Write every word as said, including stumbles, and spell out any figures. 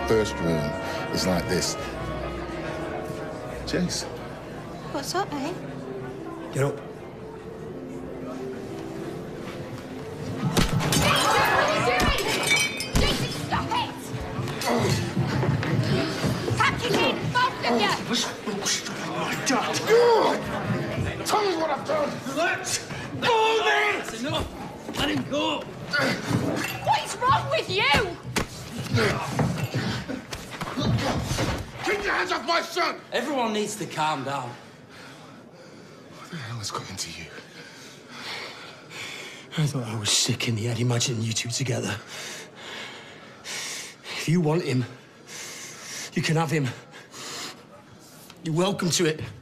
first room is like this. Jace. What's up, eh? Get up. Of you. My dad! Tell me what I've done! Let's go, mate! That's enough. Let him go. What is wrong with you? Keep your hands off my son! Everyone needs to calm down. What the hell has got into you? I thought I was sick in the head imagining you two together. If you want him, you can have him. You're welcome to it.